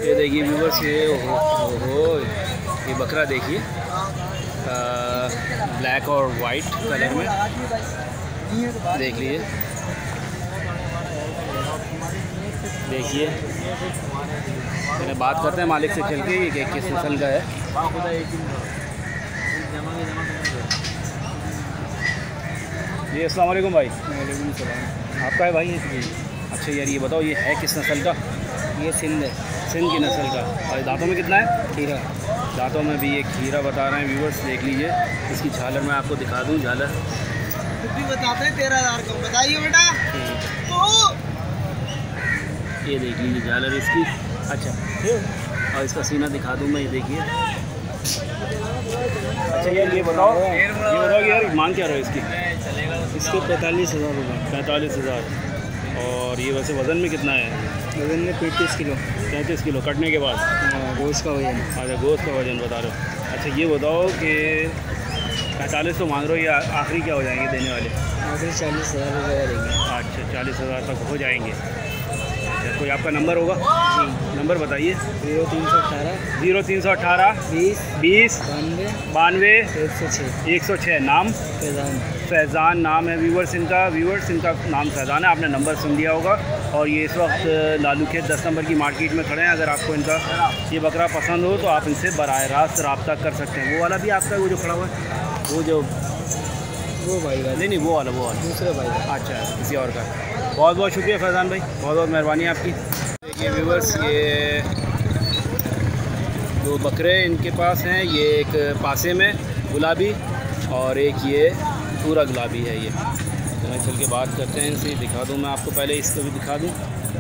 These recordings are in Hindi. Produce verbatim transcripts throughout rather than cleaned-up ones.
ये देखिए व्यूवर्स, ये हो, हो, हो ये बकरा देखिए, ब्लैक और वाइट कलर में, देख लीजिए। देखिए मैंने बात करते हैं मालिक से चल के, ये किस नस्ल का है। जी अस्सलाम वालेकुम भाई। वालेकुम सलाम। आपका है भाई? जी। अच्छा यार ये बताओ, ये है किस नस्ल का? ये सिंध है। सिंध की नस्ल का। और दांतों में कितना है? खीरा। दांतों में भी ये खीरा बता रहे हैं व्यूवर्स, देख लीजिए। इसकी झालर मैं आपको दिखा दूं, झालर खुद भी बताते हैं तेरह हज़ार का, बताइए बेटा। तो ये देख लीजिए झालर इसकी। अच्छा और इसका सीना दिखा दूं मैं, ये देखिए। अच्छा यार ये बताओ, ये बताओ यार मांग क्या रहा है इसकी? इसके पैंतालीस हज़ार रुपये। पैंतालीस हज़ार। और ये वैसे वज़न में कितना है? वजन में पैंतीस किलो। पैंतीस किलो कटने के बाद? गोश्त का वजन। अच्छा गोश्त का वजन बता रहे हो। अच्छा ये बताओ कि पैंतालीस तो मांग रहे हो, या आखिरी क्या हो जाएंगे देने वाले? आखिर चालीस हज़ार रुपये देंगे। अच्छा चालीस हज़ार तक हो जाएंगे। अच्छा कोई आपका नंबर होगा? जी नंबर बताइए। जीरो तीन सौ अठारह ज़ीरो तीन सौ अठारह बीस बीस बानवे बानवे एक सौ छः एक सौ छः। नाम? फैज़ान। फैज़ान नाम है व्यूवर्स इनका। व्यूवर्स इनका नाम फैज़ान है, आपने नंबर सुन लिया होगा। और ये इस वक्त लालू खेत दस नंबर की मार्केट में खड़े हैं। अगर आपको इनका ये बकरा पसंद हो तो आप इनसे बराह रास्त रब्ता कर सकते हैं। वो वाला भी आपका, वो जो खड़ा हुआ है, वो जो वो भाई का नहीं नहीं वो वाला वो वाला दूसरे भाई का। अच्छा किसी और का। बहुत बहुत शुक्रिया फैज़ान भाई, बहुत बहुत मेहरबानी आपकी। देखिए व्यूवर्स, ये दो बकरे इनके पास हैं। ये एक पासे में गुलाबी और एक ये पूरा गुलाबी है। ये तो मैं चल के बात करते हैं इनसे, दिखा दूँ मैं आपको। पहले इसको भी दिखा दूँ,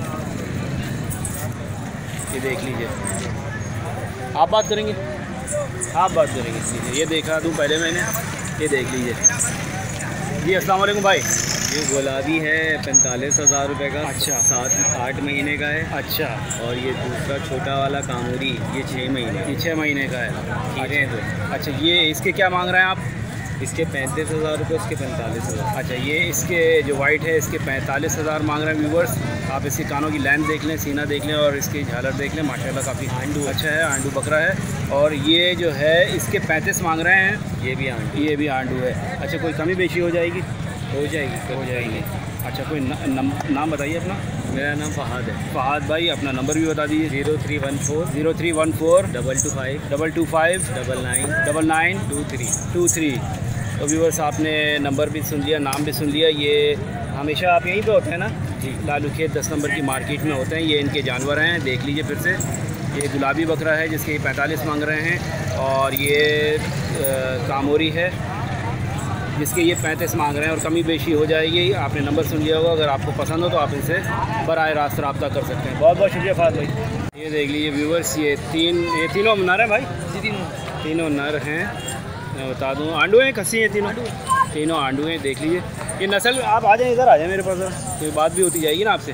ये देख लीजिए। आप बात करेंगे? आप बात करेंगे ठीक है। ये दिखा दूँ पहले मैंने, ये देख लीजिए। जी अस्सलाम वालेकुम भाई। ये गुलाबी है पैंतालीस हज़ार रुपये का। अच्छा। सात आठ महीने का है। अच्छा और ये दूसरा छोटा वाला कामूरी, ये छः महीने ये छः महीने का है। खीरे हैं दो। अच्छा ये इसके क्या मांग रहे हैं आप? इसके पैंतीस हज़ार रुपये, इसके पैंतालीस हज़ार। अच्छा ये इसके जो वाइट है इसके पैंतालीस हज़ार मांग रहे हैं व्यूवर्स। आप इसके कानों की लेंथ देख लें, सीना देख लें और इसकी झालर देख लें, माशाल्लाह काफ़ी आंडू अच्छा है, आंडू बकरा है। और ये जो है इसके पैंतीस मांग रहे हैं। ये भी आंडू। ये भी आंडू है। अच्छा कोई कमी बेशी हो जाएगी? हो जाएगी हो जाएगी। अच्छा कोई न, नम, नाम बताइए अपना। मेरा नाम फ़हाद है। फ़हाद भाई, अपना नंबर भी बता दीजिए। Zero three one four zero three one four double two five double two five double nine double nine two three two three. तो व्यूवर्स आपने नंबर भी सुन लिया, नाम भी सुन लिया। ये हमेशा आप यहीं पे होते हैं ना? जी। लालू खेत दस नंबर की मार्केट में होते हैं। ये इनके जानवर हैं, देख लीजिए फिर से। ये गुलाबी बकरा है जिसके पैंतालीस मांग रहे हैं, और ये आ, कामोरी है जिसके ये पैंतीस मांग रहे हैं, और कमी बेशी हो जाएगी। आपने नंबर सुन लिया होगा। अगर आपको पसंद हो तो आप इनसे बराह रास्त रब्ता कर सकते हैं। बहुत बहुत शुक्रिया फ़ाद भाई। ये देख लीजिए व्यूवर्स, ये तीन ये तीनों नर हैं भाई? जी तीनों तीनों नर हैं। मैं बता दूँ आंडू हैं, खस्सी हैं तीनों? तीनों आंडू हैं। देख लीजिए ये नस्ल। आप आ जाएँ इधर, आ जाए मेरे पास, तो बात भी होती जाएगी ना आपसे।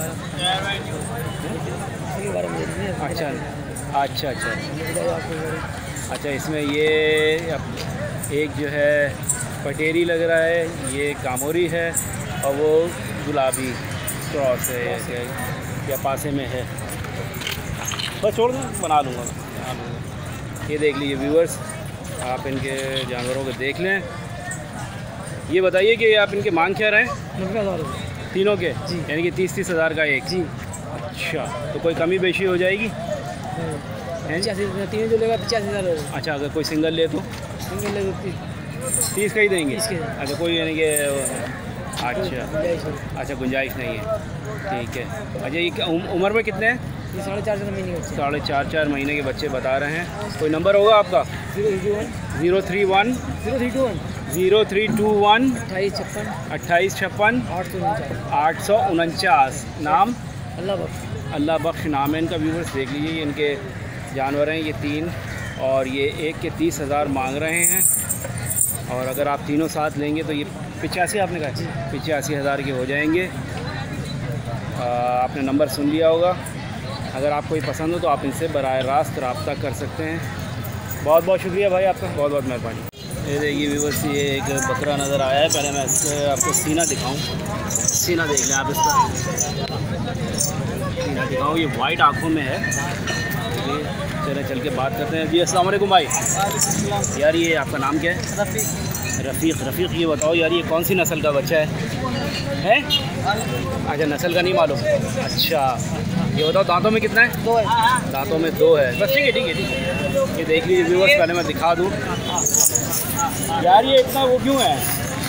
अच्छा अच्छा अच्छा अच्छा इसमें ये एक जो है पटेरी लग रहा है, ये कामोरी है, और वो गुलाबी क्रॉस है या, या पासे में है। बस छोड़ दूँ, बना लूँगा बना लूँगा। ये देख लीजिए व्यूवर्स, आप इनके जानवरों को देख लें। ये बताइए कि आप इनके मांग क्या रहे हैं? नब्बे हज़ार रुपये तीनों के? जी। यानी कि तीस तीस हज़ार का एक? जी। अच्छा तो कोई कमी बेशी हो जाएगी? पचासी तीन जो लेगा पचास हज़ार। अच्छा अगर कोई सिंगल ले तो सिंगल ले तीस का ही देंगे? तीस के। अच्छा कोई यानी कि अच्छा अच्छा गुंजाइश नहीं है, ठीक है। अच्छा ये क्या उम, उम्र में कितने हैं? ये साढ़े चार चार महीने के साढ़े चार चार महीने के बच्चे बता रहे हैं। कोई नंबर होगा आपका? Zero three one zero three one zero three two one zero three two one अट्ठाईस छप्पन अट्ठाईस छप्पन आठ सौ उनचास आठ सौ उनचास। नाम? अल्लाह बख्श। अल्लाह बख्श नाम है इनका। व्यूवर्स देख लीजिए, ये इनके जानवर हैं, ये तीन, और ये एक के तीस हज़ार मांग रहे हैं। और अगर आप तीनों साथ लेंगे तो ये पिचासी, आपने कहा पिचासी हज़ार के हो जाएंगे। आ, आपने नंबर सुन लिया होगा। अगर आपको ये पसंद हो तो आप इनसे बराह रास्त रब्ता कर सकते हैं। बहुत बहुत शुक्रिया भाई आपका, बहुत बहुत मेहरबानी। ये देखिए व्यूवर्स, ये एक बकरा नज़र आया है। पहले मैं आपको सीना दिखाऊं। सीना देख लें आप इसका। मैं दिखाऊँ, ये वाइट आँखों में है। चले चल के बात करते हैं। जी अस्सलाम वालेकुम भाई। यार ये आपका नाम क्या है? रफ़ीक। रफ़ीक। रफ़ीक ये बताओ यार, ये कौन सी नस्ल का बच्चा है? हैं? अच्छा, नस्ल का नहीं मालूम। अच्छा, ये बताओ दांतों में कितना है? दो है। दांतों में दो है बस। ठीक है ठीक है ठीक है। ये देख लीजिए व्यूअर्स, पहले मैं दिखा दूँ यार ये इतना वो क्यों है?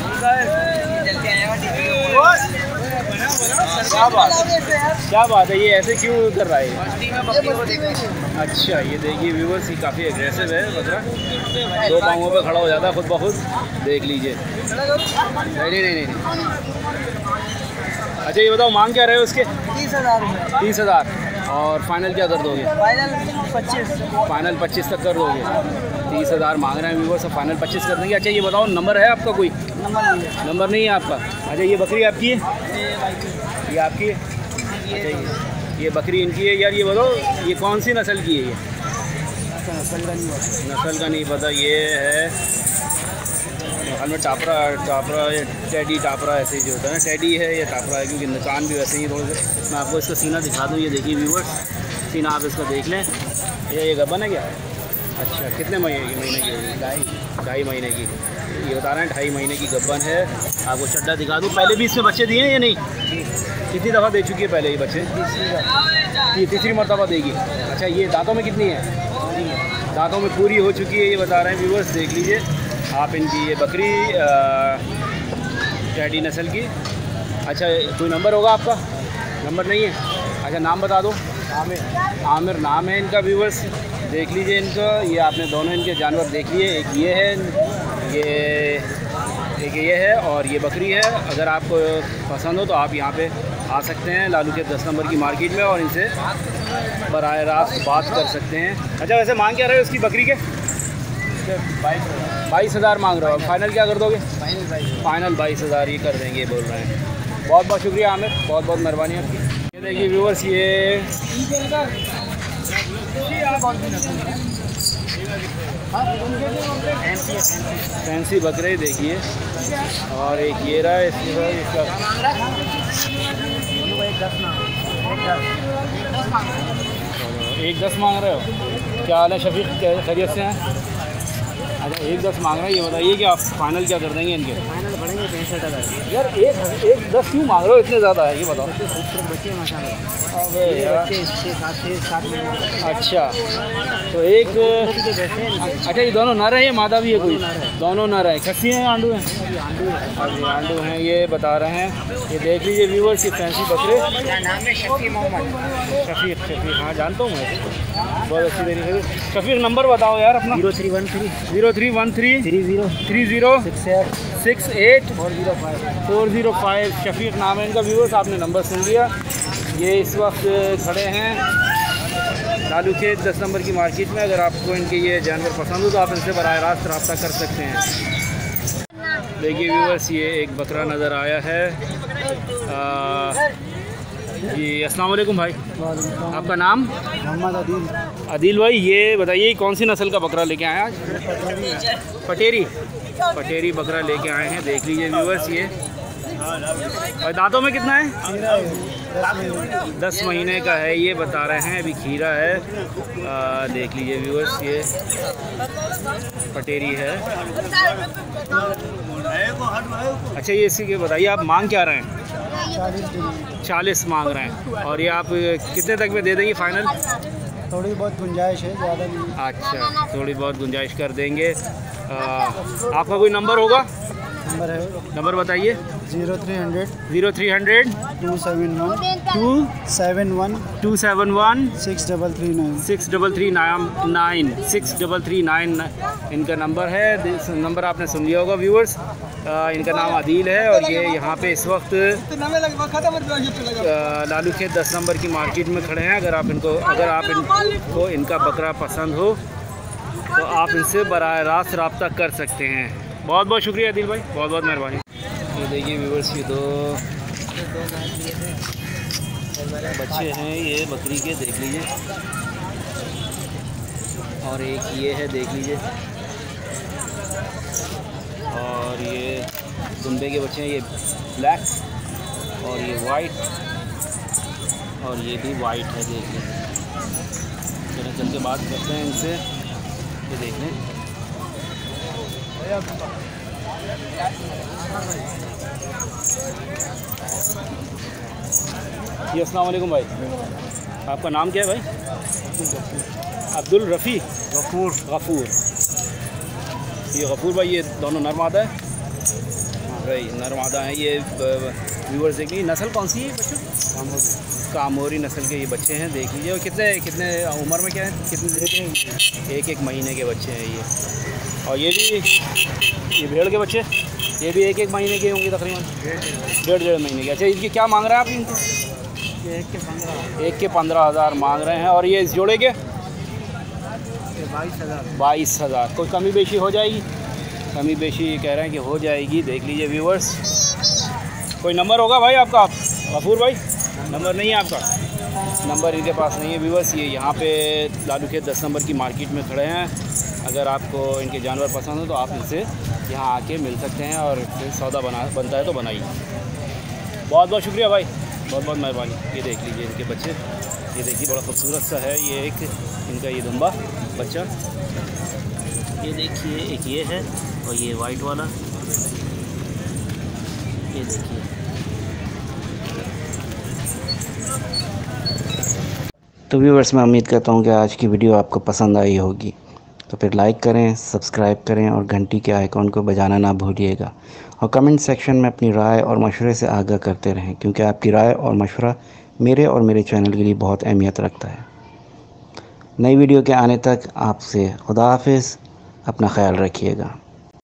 क्या बात क्या बात है, ये ऐसे क्यों कर रहा है? अच्छा, ये देखिए व्यूअर्स, ये काफ़ी एग्रेसिव है बकरा। दो पाँवों पे खड़ा हो जाता है खुद ब खुद, देख लीजिए। नहीं नहीं नहीं नहीं। अच्छा ये बताओ मांग क्या रहे हो उसके? तीस हज़ार रुपये। तीस हज़ार। और फाइनल क्या कर दोगे? फाइनल पच्चीस। फाइनल पच्चीस तक कर दोगे। तीस हज़ार मांग रहे हैं व्यूअर्स, सब फाइनल पच्चीस कर देंगे। अच्छा ये बताओ नंबर है आपका कोई? नंबर नहीं है। नंबर नहीं है आपका? अच्छा ये बकरी आपकी है? ये आपकी है? अच्छा ये ये बकरी इनकी है। यार ये बताओ ये कौन सी नस्ल की है? ये नस्ल का नहीं पता। नस्ल का नहीं पता। ये है हाल में टापरा टापरा या टेडी टापरा ऐसे ही जो होता है ना, टेडी है या टापरा है, क्योंकि निशान भी वैसे ही थोड़े से। मैं आपको इसका सीना दिखा दूँ। ये देखिए व्यूअर्स, सीना आप इसका देख लें। ये ये गब्बन है क्या? अच्छा, कितने महीने महीने की होगी? ढाई ढाई महीने की। ये बता रहे हैं ढाई महीने की गब्बन है। आपको चड्डा दिखा दूँ। पहले भी इसमें बच्चे दिए हैं या नहीं? कितनी दफ़ा दे चुकी है पहले ये बच्चे? ये तीसरी मरतबा देगी। अच्छा ये दांतों में कितनी है? दांतों में पूरी हो चुकी है, ये बता रहे हैं व्यूअर्स, देख लीजिए आप इनकी ये बकरी टैडी नस्ल की। अच्छा कोई नंबर होगा आपका? नंबर नहीं है? अच्छा नाम बता दो। आमिर। आमिर नाम है इनका व्यूअर्स, देख लीजिए इनका। ये आपने दोनों इनके जानवर देख लिए, एक ये है, ये एक ये है और ये बकरी है। अगर आपको पसंद हो तो आप यहाँ पे आ सकते हैं लालू के दस नंबर की मार्केट में और इनसे बराह रास्त बात कर सकते हैं। अच्छा वैसे मांग क्या रहे हो उसकी बकरी के? बाईस हज़ार मांग रहे हो। फाइनल क्या कर दोगे? फाइनल बाईस हज़ार ही कर देंगे बोल रहे हैं। बहुत बहुत शुक्रिया आमिर, बहुत बहुत मेहरबानी आपकी। ये देखिए व्यूअर्स, ये फैंसी बकरे देखिए। और एक ये रहा है, इसका एक दस मांग रहे हो। क्या हाल है शफीक, खैरियत से हैं? अच्छा एक दस मांग रहे हैं। ये बताइए कि आप फाइनल क्या कर देंगे इनके? फाइनल बढ़ेंगे पैंसठ हज़ार। यार एक एक दस क्यों मांग रहे हो, इतने ज़्यादा है? ये बताओ। बच्चे माशाल्लाह। अबे यार सात अच्छा तो एक अच्छा ये दोनों नर है या मादा भी है कोई? दोनों नर है। खस्सी हैं आंडू हैं? अभी आंडू हैं, ये बता रहे हैं। ये देख लीजिए व्यूअर्स, ये फैंसी बकरे। नाम है शफीक मोहम्मद। शफीक शफीक हाँ जानता हूँ मैं, बहुत अच्छी तरीके से। शफीक नंबर बताओ यार अपना। Zero three one three zero three one three three zero three zero six eight six eight four zero five four zero five. Shafiq नाम है इनका व्यूअर्स, आपने नंबर सुन लिया। ये इस वक्त खड़े हैं लालू के दस नंबर की मार्केट में। अगर आपको इनके ये जानवर पसंद हो तो आप इनसे बराह रास्त रब्ता कर सकते हैं। देखिए व्यूअर्स, ये एक बकरा नज़र आया है। आ, जी अस्सलाम वालेकुम भाई, आपका नाम? मोहम्मद अदील। अदील भाई, ये बताइए कौन सी नस्ल का बकरा लेके आए आज? पटेरी। पटेरी बकरा लेके आए हैं, देख लीजिए व्यूअर्स। ये और दांतों में कितना है? दस महीने का है, ये बता रहे हैं। अभी खीरा है। आ, देख लीजिए व्यूअर्स, ये पटेरी है। अच्छा ये इसी के बताइए आप मांग क्या रहे हैं? चालीस मांग रहे हैं। और ये आप कितने तक में दे देंगे फाइनल? थोड़ी बहुत गुंजाइश है, ज़्यादा नहीं। अच्छा थोड़ी बहुत गुंजाइश कर देंगे। आ, आपका कोई नंबर होगा? नंबर है, नंबर बताइए। Zero three hundred zero three hundred two seven one two seven one two seven one six double three nine six double three nine nine six double three nine इनका नंबर है। नंबर आपने सुन लिया होगा व्यूअर्स। इनका नाम आदिल है और ये यहाँ पे इस वक्त लालू के दस नंबर की मार्केट में खड़े हैं। अगर आप इनको अगर आप इनको इनका बकरा पसंद हो तो आप इनसे बराह रास्त रब्ता कर सकते हैं। बहुत बहुत शुक्रिया आदिल भाई, बहुत बहुत मेहरबानी। ये देखिए व्यूअर्स, ये दो बच्चे हैं ये बकरी के, देख लीजिए। और एक ये है, देख लीजिए। और ये दुम्बे के बच्चे हैं, ये ब्लैक और ये वाइट। और ये भी वाइट है, देख लें। चलो चल के बात करते हैं इनसे, ये देख लें। जी अस्सलाम वालेकुम भाई, आपका नाम क्या है भाई? अब्दुल रफ़ी गफूर गफूर ये गफूर भाई, ये दोनों नर मादा है भाई, नर मादा है ये। व्यूअर्स देखिए, नस्ल कौन सी है बच्चों? कामोरी कामोरी नस्ल के ये बच्चे हैं, देख लीजिए। और कितने कितने उम्र में क्या है? कितने एक एक महीने के बच्चे हैं ये। और ये भी ये भेड़ के बच्चे, ये भी एक एक महीने के होंगे तकरीबन, डेढ़ डेढ़ महीने के। अच्छा, इनके क्या मांग रहे हैं आप इनको? एक के पंद्रह एक के पंद्रह हज़ार मांग रहे हैं। और ये इस जोड़े के बाईस हज़ार बाईस हज़ार कोई कमी बेशी हो जाएगी? कमी बेशी कह रहे हैं कि हो जाएगी, देख लीजिए व्यूअर्स। कोई नंबर होगा भाई आपका? गफूर भाई नंबर नहीं है आपका? नंबर इनके पास नहीं है व्यूअर्स। ये यहाँ पे लालू खेत दस नंबर की मार्केट में खड़े हैं। अगर आपको इनके जानवर पसंद हो तो आप इनसे यहाँ आके मिल सकते हैं और फिर सौदा बना बनता है तो बनाइए। बहुत बहुत शुक्रिया भाई, बहुत बहुत मेहरबानी। ये देख लीजिए इनके बच्चे, ये देखिए बड़ा खूबसूरत सा है ये एक इनका ये दुम्बा बच्चा। ये देखिए एक ये है और ये वाइट वाला, ये देखिए। तो व्यूअर्स, मैं उम्मीद करता हूँ कि आज की वीडियो आपको पसंद आई होगी, तो फिर लाइक करें, सब्सक्राइब करें और घंटी के आइकॉन को बजाना ना भूलिएगा। और कमेंट सेक्शन में अपनी राय और मशवरे से आगाह करते रहें, क्योंकि आपकी राय और मशवरा मेरे और मेरे चैनल के लिए बहुत अहमियत रखता है। नई वीडियो के आने तक आपसे खुदा हाफिज़, अपना ख्याल रखिएगा।